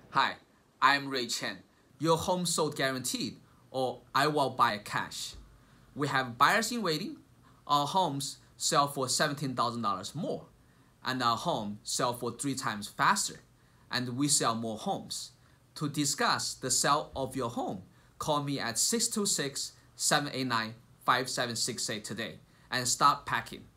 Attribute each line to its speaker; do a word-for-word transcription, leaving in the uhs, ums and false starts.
Speaker 1: Hi, I'm Chen. Your home sold guaranteed, or I will buy cash. We have buyers in waiting. Our homes sell for seventeen thousand dollars more, and our home sell for three times faster, and we sell more homes. To discuss the sale of your home, call me at six two six, seven eight nine, five seven six eight today and start packing.